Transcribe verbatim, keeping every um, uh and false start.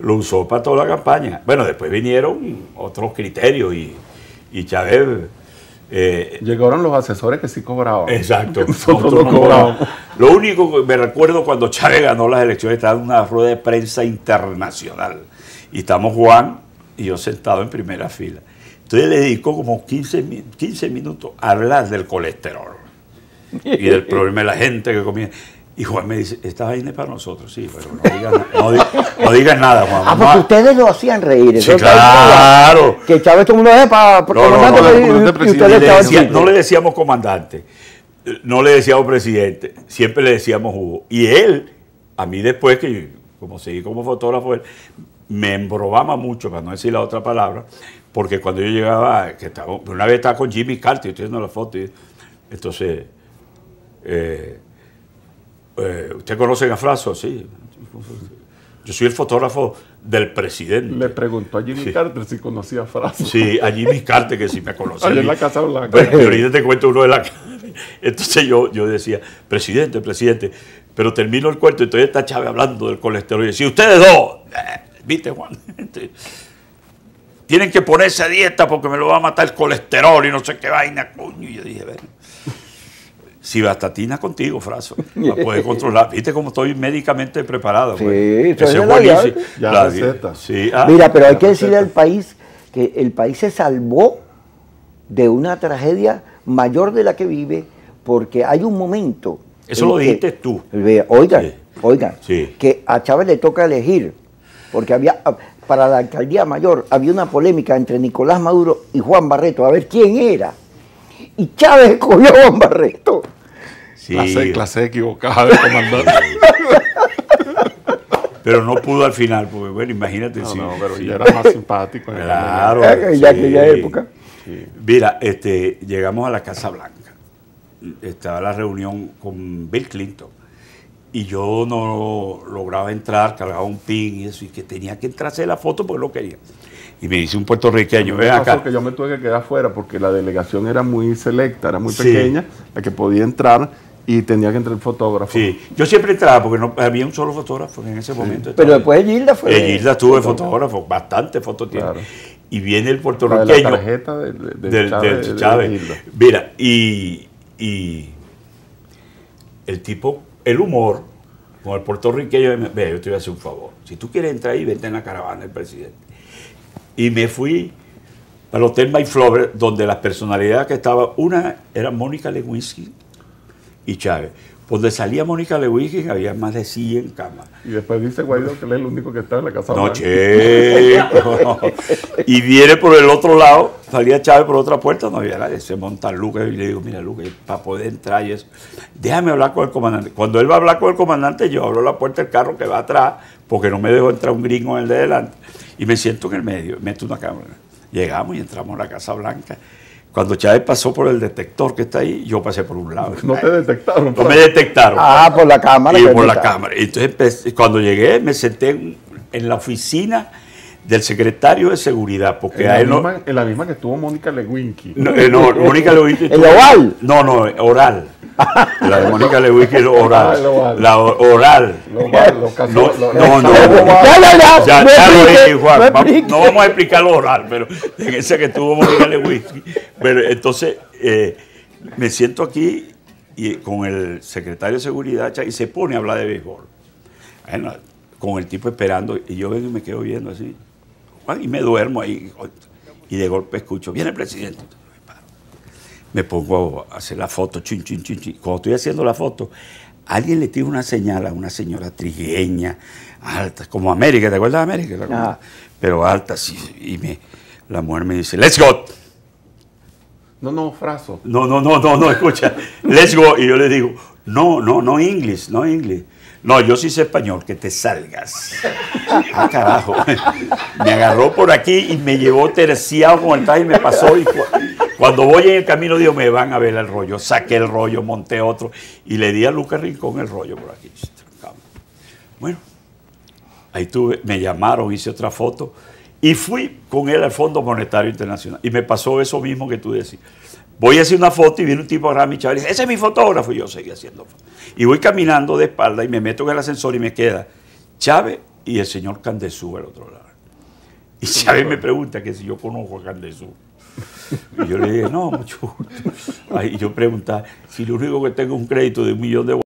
lo usó para toda la campaña. Bueno, después vinieron otros criterios y, y Chávez... Eh, Llegaron los asesores que sí cobraban. Exacto. Nosotros no cobramos. Lo único que me recuerdo cuando Chávez ganó las elecciones, estaba en una rueda de prensa internacional. Y estamos Juan y yo sentado en primera fila. Entonces le dedicó como quince, quince minutos a hablar del colesterol y del problema de la gente que comía. Y Juan me dice, esta vaina es para nosotros, sí, pero no digan, no, no digan nada, Juan. Ah, porque ustedes lo hacían reír. Sí, claro. Que Chávez todo el mundo es para no, comandante. No, no, no, no, y ustedes le decía, no le decíamos comandante, no le decíamos presidente, siempre le decíamos Hugo. Y él, a mí después que, como seguí como fotógrafo, él me embromaba mucho, para no decir la otra palabra, porque cuando yo llegaba, que estaba, una vez estaba con Jimmy Carter, estoy viendo la foto, y, entonces... Eh, Eh, ¿Usted conoce a Fraso? Sí. Yo soy el fotógrafo del presidente. Le preguntó a Jimmy sí. Carter si conocía a Fraso. Sí, a Jimmy Carter que sí me conocía. Allá en la Casa Blanca. Bueno, y ahorita te cuento uno de la... Entonces yo, yo decía, presidente, presidente, pero termino el cuento y entonces está Chávez hablando del colesterol y decía, ustedes dos, eh, ¿viste, Juan? Tienen que ponerse a dieta porque me lo va a matar el colesterol y no sé qué vaina, coño. Y yo dije, bueno... Cibastatina contigo, Fraso. La puedes controlar. ¿Viste cómo estoy médicamente preparado? Sí, eso es buenísimo. Ya la receta. Sí, ah, mira, pero hay que decirle al país que el país se salvó de una tragedia mayor de la que vive, porque hay un momento... Eso lo dijiste tú. Oigan, sí. oigan, sí. que a Chávez le toca elegir, porque había... Para la alcaldía mayor había una polémica entre Nicolás Maduro y Juan Barreto, a ver quién era. Y Chávez escogió a Juan Barreto. Sí. Clase, clase equivocada de comandante. Pero no pudo al final, porque bueno, imagínate. No, si, no, pero si, ya era más simpático. Claro. En sí, aquella época. Sí. Mira, este, llegamos a la Casa Blanca. Estaba la reunión con Bill Clinton. Y yo no lograba entrar, cargaba un pin y eso, y que tenía que entrarse la foto porque no quería. Y me dice un puertorriqueño, ven acá. Que yo me tuve que quedar afuera porque la delegación era muy selecta, era muy pequeña, sí. la que podía entrar y tenía que entrar el fotógrafo. Sí, yo siempre entraba porque no había un solo fotógrafo en ese momento. Sí. Pero después Gilda fue. Eh, Gilda tuvo el fotógrafo, bastante fotos tiene. Claro. Y viene el puertorriqueño. La tarjeta de, de, de del, Chávez. Del Chávez. De Mira, y, y el tipo, el humor, con el puertorriqueño, ve, yo te voy a hacer un favor. Si tú quieres entrar ahí, vente en la caravana del presidente. Y me fui al Hotel Mayflower, donde las personalidades que estaban, una era Mónica Lewinsky y Chávez. Donde salía Mónica Lewinsky había más de cien camas. Y después dice Guaidó que él es el único que está en la Casa No, Blanca. chico. Y viene por el otro lado, salía Chávez por otra puerta, no había nadie. Se monta Lucas y le digo, mira Lucas, para poder entrar y eso, déjame hablar con el comandante. Cuando él va a hablar con el comandante, yo abro la puerta del carro que va atrás, porque no me dejó entrar un gringo en el de delante. Y me siento en el medio, meto una cámara. Llegamos y entramos a la Casa Blanca. Cuando Chávez pasó por el detector que está ahí, yo pasé por un lado. ¿No te detectaron? No me detectaron. Ah, por la cámara. Y por la cámara. Entonces, cuando llegué, me senté en, en la oficina del secretario de seguridad. Porque en, a la él misma, no, en la misma que estuvo Mónica Lewinsky. No, eh, no Mónica Lewinsky. ¿El oval? No, no, oral. La de Mónica Lewinsky es oral. Ah, oval. La oral. Lo oval, lo casó, no, lo, no, no, no, no. Ya, ya, ya. Ya, no ya lo explique, dije, Juan. no, Vamos, no vamos a explicar lo oral, pero en ese que tuvo Mónica Lewinsky. Pero entonces eh, me siento aquí y con el secretario de seguridad y se pone a hablar de béisbol. Bueno, con el tipo esperando y yo vengo y me quedo viendo así. Y me duermo ahí. Y de golpe escucho, viene el presidente. Me pongo a hacer la foto, chin, chin, chin, chin. Cuando estoy haciendo la foto, alguien le tira una señal a una señora trigueña, alta, como América, ¿te acuerdas de América? Ah. Pero alta, sí, y me, la mujer me dice, let's go. No, no, Fraso. No, no, no, no, no, escucha, let's go. Y yo le digo, no, no, no English, no English. No, yo sí sé español, que te salgas. Ah, carajo. Me agarró por aquí y me llevó terciado con el traje y me pasó. Y cuando voy en el camino, digo, me van a ver el rollo. Saqué el rollo, monté otro y le di a Lucas Rincón el rollo por aquí. Bueno, ahí tuve, me llamaron, hice otra foto y fui con él al Fondo Monetario Internacional. Y me pasó eso mismo que tú decís. Voy a hacer una foto y viene un tipo atrás de mi chaval y dice, ese es mi fotógrafo. Y yo seguí haciendo fotos. Y voy caminando de espalda y me meto en el ascensor y me queda Chávez y el señor Candesú al otro lado. Y Chávez me pregunta que si yo conozco a Candesú. Y yo le dije, no, mucho gusto. Y yo preguntaba, si lo único que tengo es un crédito de un millón de